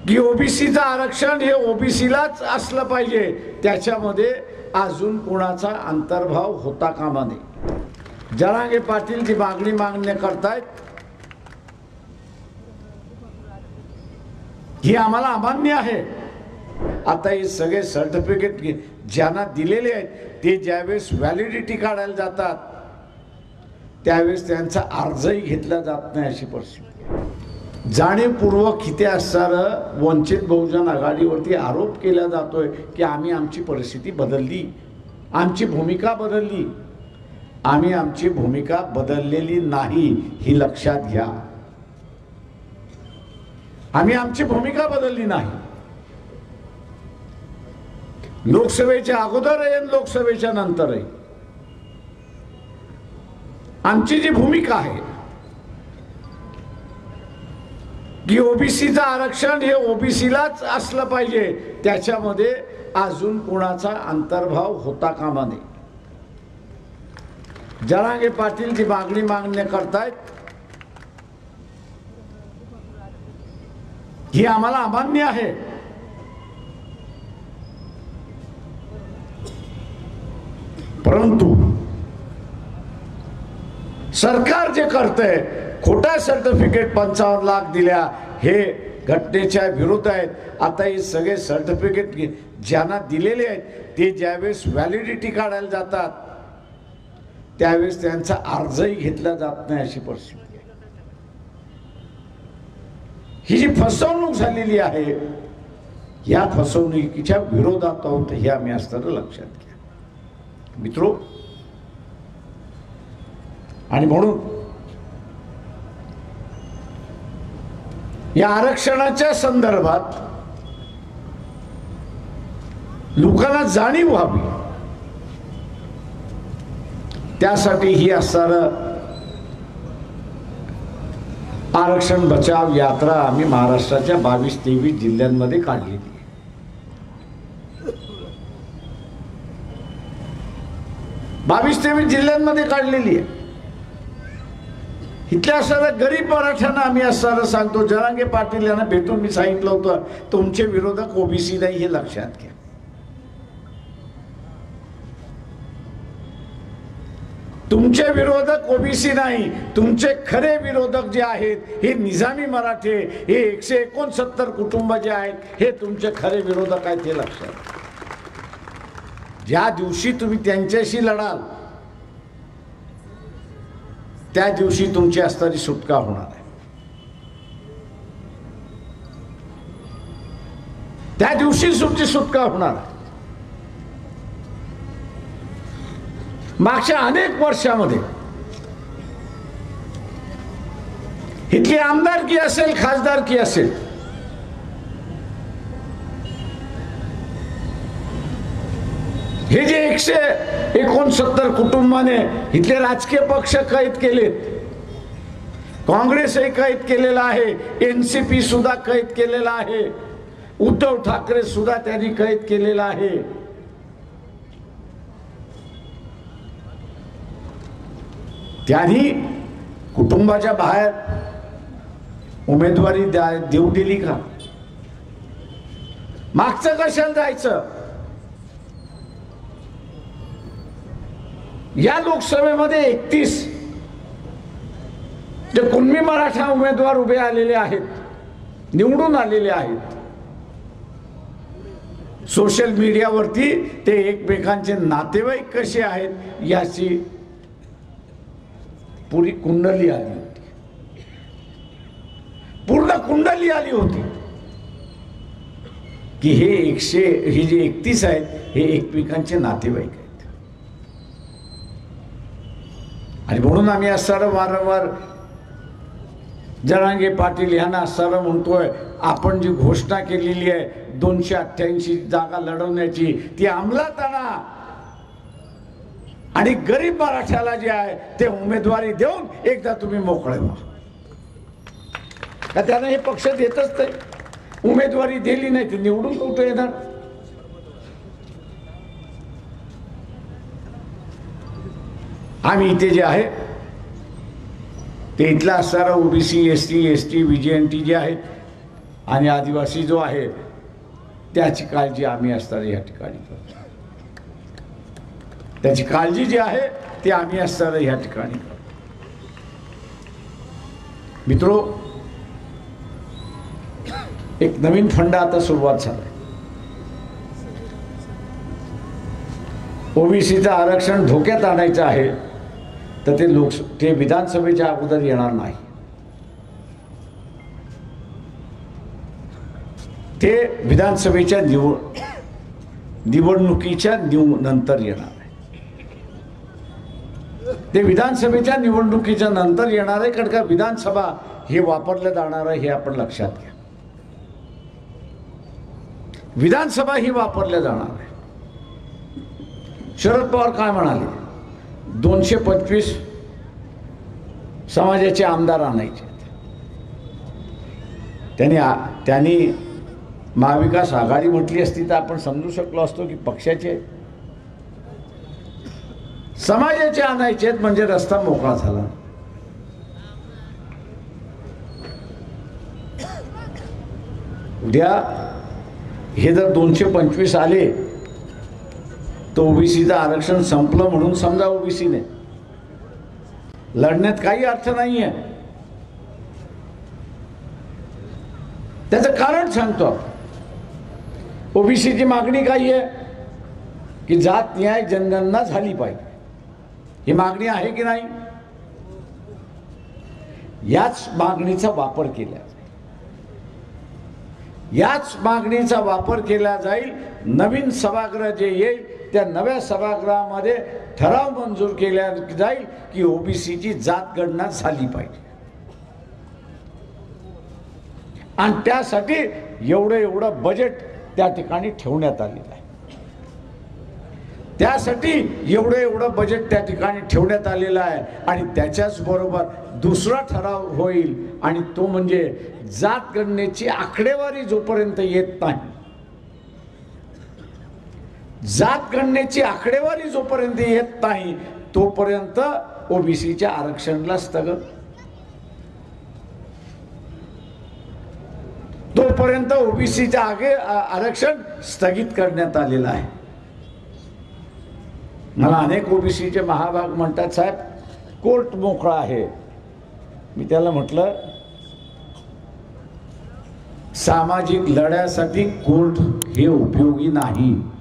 की ओबीसीचं आरक्षण हे ओबीसीलाच असलं पाहिजे, त्याच्यामध्ये अजून कोणाचा अंतर्भाव होता कामा नये। जरांगे पाटील जी मागणी करतायत ही आम्हाला अमान्य आहे। आता हे सगळे सर्टिफिकेट ज्यांना दिलेले आहेत ते ज्यावेळेस व्हॅलिडिटी काढायला जातात त्यावेळेस त्यांचा अर्जही घेतला जात नाही अशी परिस्थिती। जाणीवपूर्वक किती असणारं वंचित बहुजन आघाडीवरती आरोप केला जातोय की आम्ही आमची परिस्थिती बदलली, आमची भूमिका बदलली। आम्ही आमची भूमिका बदललेली नाही ही लक्षात घ्या। आम्ही आमची भूमिका बदलली नाही। लोकसभेच्या अगोदर आहे, लोकसभेच्या नंतर आहे, आमची जी भूमिका आहे की ओबीसीचं आरक्षण हे ओबीसीलाच असलं पाहिजे, त्याच्यामध्ये अजून कोणाचा अंतर्भाव होता कामा नये। जरांगे पाटील जी मागणी करतायत ही आम्हाला अमान्य आहे। परंतु सरकार जे करतंय खोटा सर्टिफिकेट 55 लाख दिल्या हे घटनेच्या विरुद्ध आहेत। आता हे सगळे सर्टिफिकेट ज्यांना दिलेले आहेत ते ज्यावेळेस व्हॅलिडिटी काढायला जातात त्यावेळेस त्यांचा अर्जही घेतला जात नाही अशी परिस्थिती आहे। ही जी फसवणूक झालेली आहे या फसवणुकीच्या विरोधात आहोत हे आम्ही असताना लक्षात घ्या मित्रो। आणि म्हणून या आरक्षणाच्या संदर्भात लोकांना जाणीव व्हावी त्यासाठी ही असणारं आरक्षण बचाव यात्रा आम्ही महाराष्ट्राच्या 22-23 जिल्ह्यांमध्ये काढलेली आहे। 22-23 जिल्ह्यांमध्ये काढलेली आहे। इथल्या असणाऱ्या गरीब मराठ्यांना आम्ही असणारं सांगतो, जरांगे पाटील यांना भेटून मी सांगितलं होतं तुमचे विरोधक ओबीसी नाही हे लक्षात घ्या। तुमचे विरोधक ओबीसी नाही, तुमचे खरे विरोधक जे आहेत हे निजामी मराठे, हे 169 कुटुंब जे आहेत हे तुमचे खरे विरोधक आहेत हे लक्षात घ्या। ज्या दिवशी तुम्ही त्यांच्याशी लढाल त्या दिवशी तुमची असणारी सुटका होणार आहे। त्या दिवशी तुमची सुटका होणार आहे। मागच्या अनेक वर्षामध्ये इथली आमदारकी असेल खासदारकी असेल हे जे 169 कुटुंबाने इथले राजकीय पक्ष कैद केलेत, काँग्रेसही कैद केलेला आहे, एनसीपी सुद्धा कैद केलेला आहे, उद्धव ठाकरे सुद्धा त्यांनी कैद केलेला आहे। त्यांनी कुटुंबाच्या बाहेर उमेदवारी देऊ दिली का? मागचं कशाला जायचं? या लोकसभेमध्ये 31 जे कुणबी मराठा उमेदवार उभे आलेले आहेत, निवडून आलेले आहेत, सोशल मीडियावरती ते एकमेकांचे नातेवाईक कसे आहेत याची पुरी कुंडली आली होती, पूर्ण कुंडली आली होती की हे जे 31 आहेत हे एकमेकांचे नातेवाईक आहेत। आणि म्हणून आम्ही असणारं वारंवार जरांगे पाटील यांना असणारं म्हणतोय आपण जी घोषणा केलेली आहे 288 जागा लढवण्याची ती अंमलात आणा आणि गरीब मराठ्याला जे आहे ते उमेदवारी देऊन एकदा तुम्ही मोकळे व्हा। का त्यांना हे पक्ष देतच नाही, उमेदवारी दिली नाही तर निवडून कुठे येणार? आम्ही इथे जे आहे ते इथला असणारा ओबीसी एसटी व्हीजेएनटी जे आहेत आणि आदिवासी जो आहे त्याची काळजी आम्ही असताना या ठिकाणी करतो. त्याची काळजी जी आहे ती आम्ही असताना या ठिकाणी करतो. मित्रो, एक नवीन फंड आता सुरुवात झाला. ओबीसीचं आरक्षण धोक्यात आणायचं आहे तर ते विधानसभेच्या अगोदर येणार नाही. ते विधानसभेच्या निवडणुकीच्या नंतर येणार आहे. ते विधानसभेच्या निवडणुकीच्या नंतर येणार आहे, कारण का विधानसभा हे वापरलं जाणार आहे हे आपण लक्षात घ्या. विधानसभा ही वापरल्या जाणार आहे. शरद पवार काय म्हणाले, 225 समाजाचे आमदार आणायचे. त्यांनी महाविकास आघाडी म्हटली असती तर आपण समजू शकलो असतो की पक्षाचे समाजाचे आणायचे म्हणजे रस्ता मोकळा झाला. उद्या हे जर 225 आले तर ओबीसीचं आरक्षण संपलं म्हणून समजा ओबीसीने लढण्यात काही अर्थ नाहीये. त्याचं कारण सांगतो. ओबीसीची मागणी काय आहे की जात न्याय जनगणना झाली पाहिजे. ही मागणी आहे की नाही? याच मागणीचा वापर केला जाईल. याच मागणीचा वापर केला जाईल. नवीन सभागृह जे येईल त्या नव्या सभागृहामध्ये ठराव मंजूर केला जाईल की ओबीसीची जात गणना झाली पाहिजे. आणि त्यासाठी एवढं बजेट त्या ठिकाणी ठेवण्यात आलेलं आहे. त्यासाठी एवढं बजेट त्या ठिकाणी ठेवण्यात आलेलं आहे. आणि त्याच्याच बरोबर दुसरा ठराव होईल आणि तो म्हणजे जात गणनेची आकडेवारी जोपर्यंत येत नाही, जात गणनेची आकडेवारी जोपर्यंत येत नाही तोपर्यंत ओबीसीच्या आरक्षणाला तोपर्यंत ओबीसीच्या आरक्षण स्थगित करण्यात आलेलं आहे. मला अनेक ओबीसीचे महाभाग म्हणतात, साहेब कोर्ट मोकळा आहे. मी त्याला म्हटलं, सामाजिक लढ्यासाठी कोर्ट हे उपयोगी नाही.